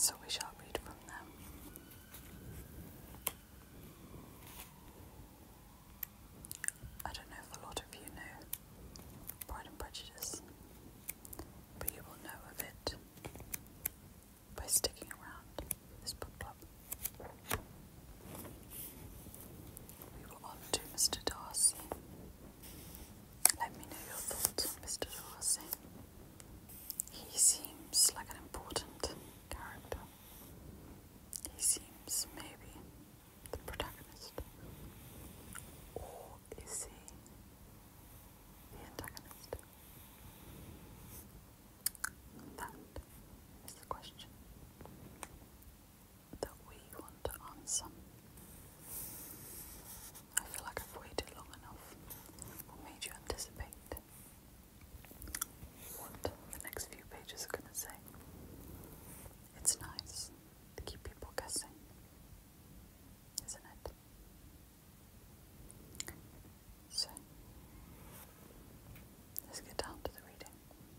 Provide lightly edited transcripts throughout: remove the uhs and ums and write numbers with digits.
So we shall read from them. I don't know if a lot of you know Pride and Prejudice, but you will know of it by sticking around this book club. We were on to Mr. Darcy. Let me know your thoughts on Mr. Darcy. He seems like an important character. He seems maybe the protagonist. Or is he the antagonist? That is the question that we want to answer. I feel like I've waited long enough. What made you anticipate what the next few pages are going to say? It's nice to keep people guessing, isn't it? So, let's get down to the reading.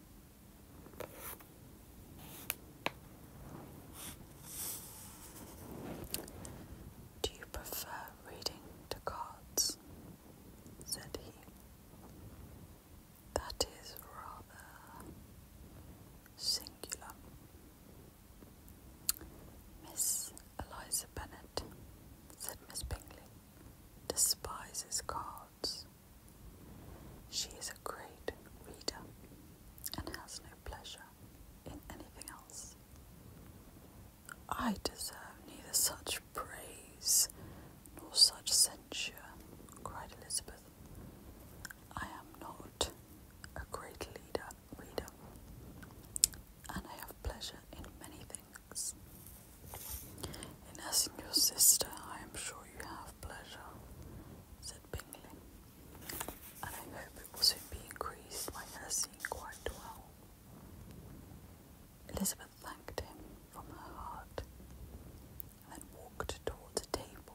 Do you prefer reading to cards? Said he. That is rather singular. Miss Eliza Bennet, said Miss Bingley, despises cards. She is a great reader and has no pleasure in anything else. I deserve neither such praise nor such censure, cried Elizabeth. I am not a great reader, and I have pleasure in many things. In nursing your sister, I am sure you have pleasure, said Bingley, and I hope it will soon be increased by her seeing quite well. Elizabeth thanked him from her heart, and then walked towards a table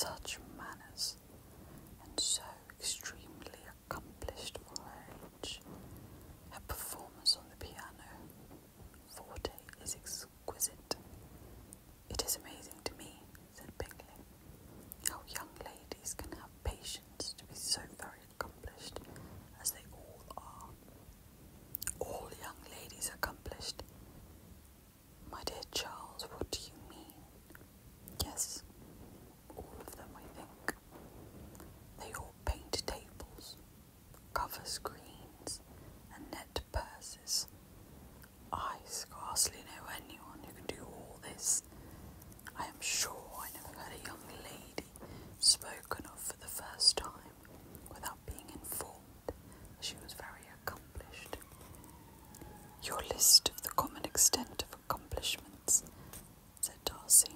such manners, and so extremely accomplished for her age. Her performance on the piano forte is exquisite. It is amazing to me, said Bingley, how young ladies can have patience to be so very accomplished as they all are. All young ladies accomplished? My dear Charles, what do you mean? Yes, all of them, I think. They all paint tables, cover screens, and net purses. I scarcely know anyone who can do all this. I am sure I never heard a young lady spoken of for the first time without being informed that she was very accomplished. Your list of the common extent of accomplishments, said Darcy,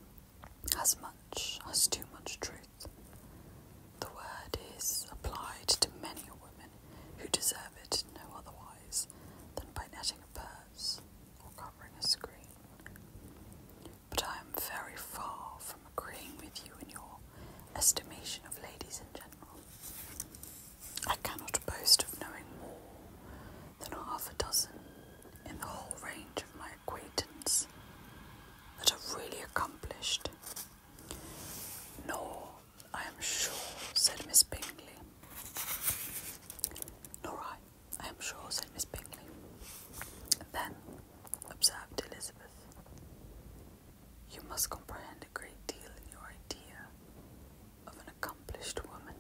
has too much truth. The word is applied to many a woman who deserve it no otherwise than by netting a purse or covering a screen. But I am very far from agreeing with you in your estimation of ladies in general. I cannot boast of knowing more than half a dozen in the whole range of my acquaintance that are really accomplished. Nor, I am sure, said Miss Bingley. Nor I am sure, said Miss Bingley. Then, observed Elizabeth, you must comprehend a great deal in your idea of an accomplished woman.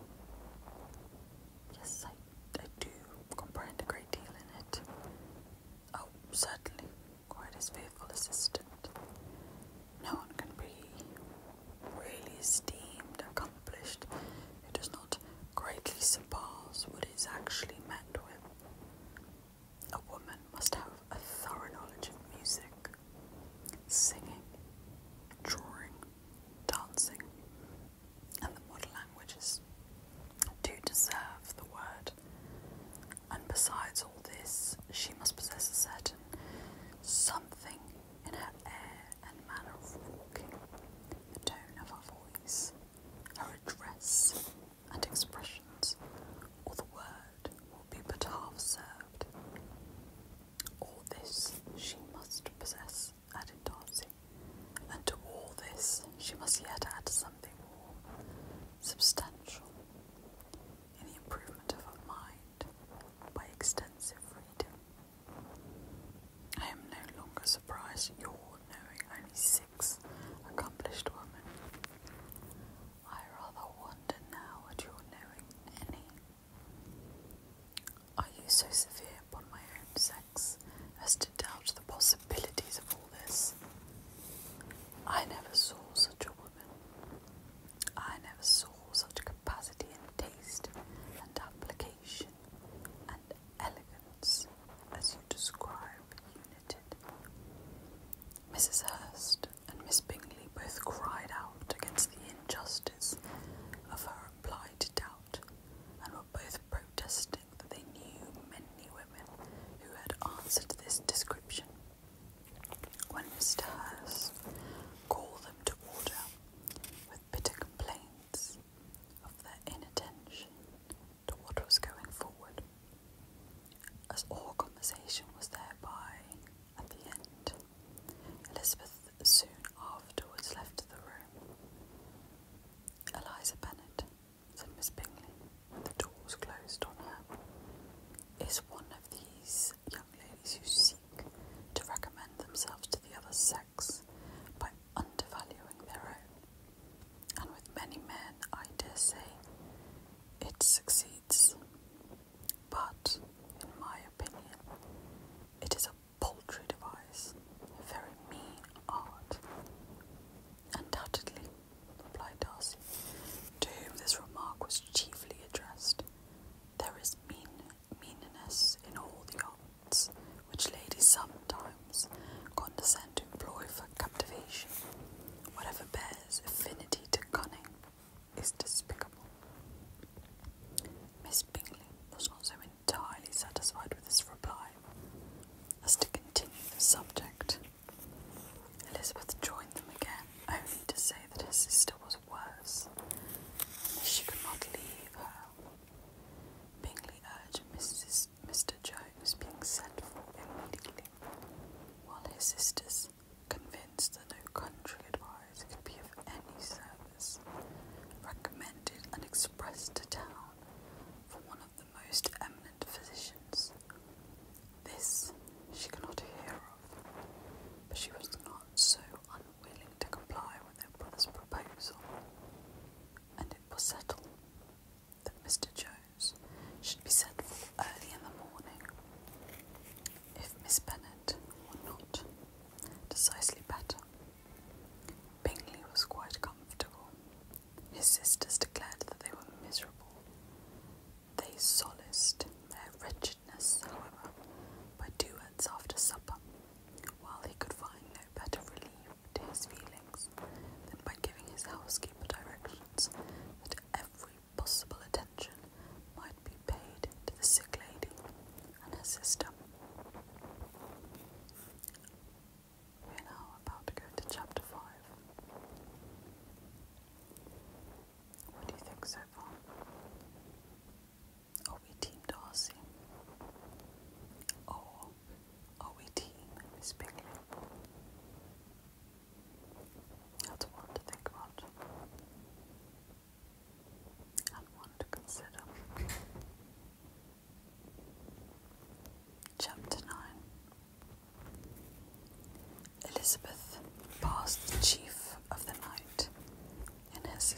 Yes, I do comprehend a great deal in it. Oh, certainly, quite his faithful assistant. No one can be really esteemed accomplished who does not greatly surpass what is actually met with. A woman must have a thorough knowledge of music, singing, drawing, dancing, and the modern languages to deserve the word. And besides all this, she must possess a certain something in her air and manner of walking, the tone of her voice, her address and expressions, or the word will be but half served. All this she must possess, added Darcy, and to all this she must yet add something more substantial in the improvement of her mind by extensive reading. I am no longer surprised at your knowing only 6 accomplished women. I rather wonder now at your knowing any. Are you so severe upon my own sex as to doubt the possibilities of all this? I never saw such a woman. I never saw such capacity and taste and application and elegance as you describe united. Mrs. Hurst and Miss Bingley both cried out against the injustice of her implied doubt, and were both protesting that they knew many women who had answered this description. When Mr. Hurst called them to order with bitter complaints of their inattention to what was going forward, as all conversation was thereby at the end, Elizabeth soon afterwards left the room. Eliza Bennet, said Miss Bingley, when the door was closed on her, is one of these young ladies who seek to recommend themselves to the other sex by undervaluing their own, and with many men, I dare say, it succeeds. But, in my opinion, it is a paltry device, a very mean art. Undoubtedly, replied Darcy, to whom this remark was chiefly addressed, there is meanness in all the arts which ladies sometimes condescend to employ for captivation. Whatever bears affinity to cunning is despicable.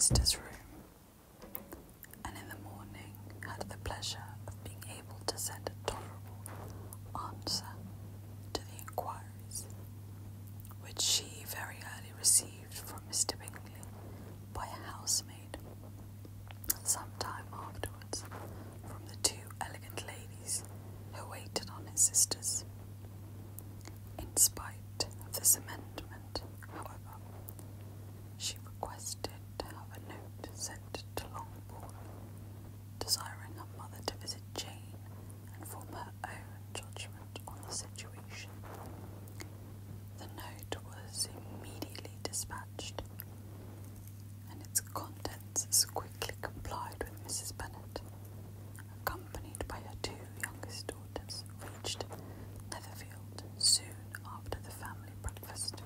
sister's room, and in the morning had the pleasure of being able to send a tolerable answer to the inquiries, which she very early received from Mr. Bingley by a housemaid, some time afterwards from the two elegant ladies who waited on his sisters. In spite of this amendment, however, she requested to have a note sent to Longbourn, desiring her mother to visit Jane and form her own judgment on the situation. The note was immediately dispatched, and its contents as quickly complied with. Mrs. Bennet, accompanied by her two youngest daughters, reached Netherfield soon after the family breakfast.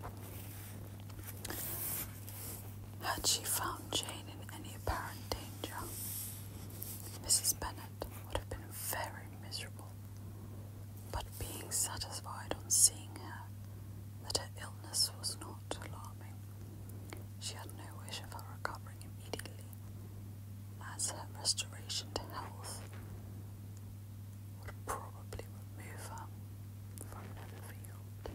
Had she found Jane in any apparent danger, Mrs. Bennet would have been very miserable, but being satisfied on seeing her that her illness was not alarming, she had no wish of her recovering immediately, as her restoration to health would probably remove her from Netherfield.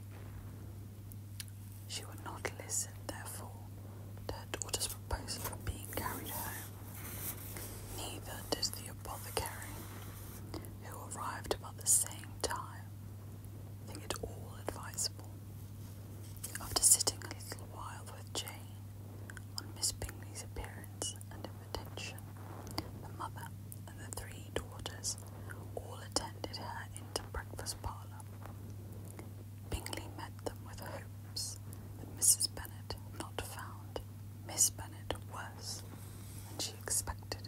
She would not listen, therefore, to her daughter's proposal of being carried home. Neither did the apothecary, who arrived about the same time, think it all advisable. After sitting a little while with Jane on Miss Bingley's appearance and invitation, the mother and the three daughters all attended her into breakfast parlour. Bingley met them with hopes that Mrs. Bennet had not found Miss Bennet worse than she expected.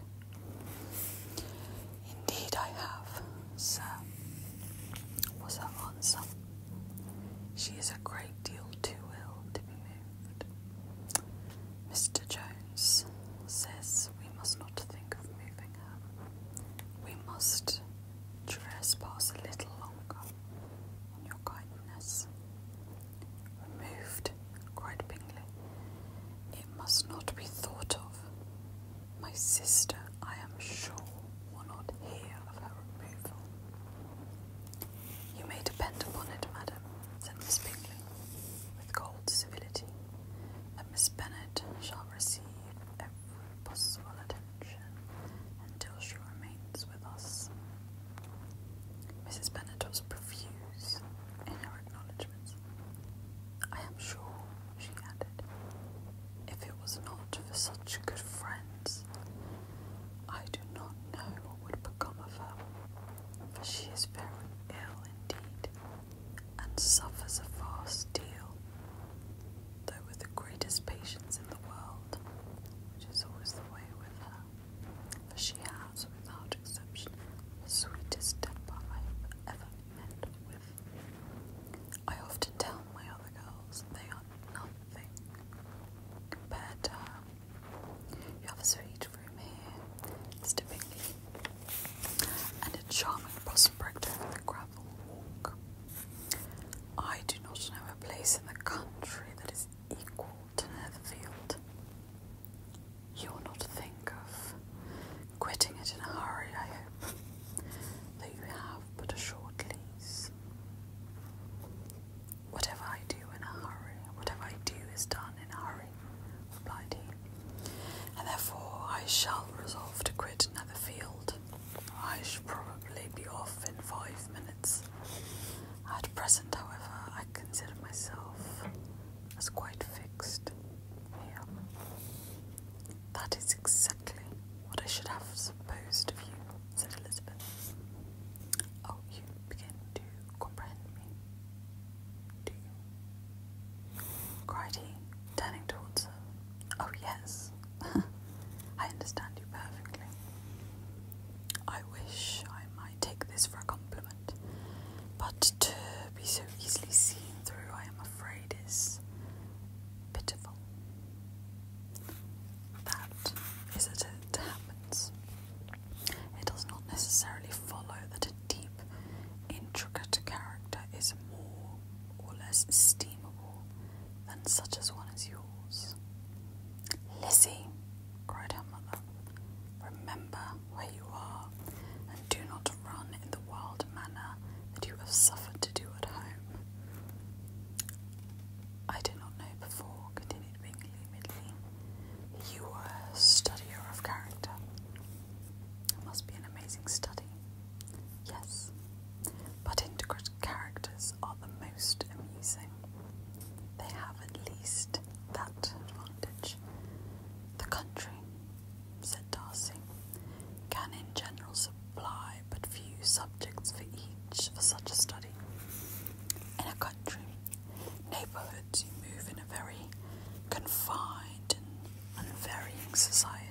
"Indeed I have, sir," was her answer. "She is a great deal too ill to be moved. Mr. Jones says we must not think of moving her. We must trespass a little longer on your kindness." "Removed," cried Bingley. "It must not be thought of. My sister, I am sure, will not hear of her removal." "You may depend upon it, madam," said Miss Bingley, with cold civility, "that Miss Bennet shall receive every possible attention until she remains with us." Mrs. Bennet was profuse in her acknowledgments. "I am sure," she added, "if it was not for such good friends, I do not know what would become of her, for she is very ill indeed, and suffers a vast deal, though with the greatest patience in the world, which is always the way with her, for she has, without exception, the sweetest temper I have ever met with. I often tell my other girls they are nothing compared to her. You have a sweet room here, Mr. Bingley, and a charming prospect over the gravel walk. I do not know a place in the country that is equal to Netherfield. You will not think of quitting it in a hurry, I hope, though you have but a short lease." "Whatever I do is done in a hurry," replied he, "and therefore I shall resolve to quit Netherfield. I shall probably be off in 5 minutes. At present, however, I consider myself as quite fixed here." "That is exactly what I should have supposed of you," said Elizabeth. "Oh, you begin to comprehend me, do you?" cried he, turning towards her. "Oh, yes, I understand you perfectly. I wish I might take this for a compliment, but to be so easily seen through, I am afraid, is pitiful. That is as it happens. It does not necessarily follow that a deep, intricate character is more or less estimable than such as one as yours." "Lizzie," cried country, said Darcy, can in general supply but few subjects for such a study. In a country, neighbourhoods, you move in a very confined and unvarying society.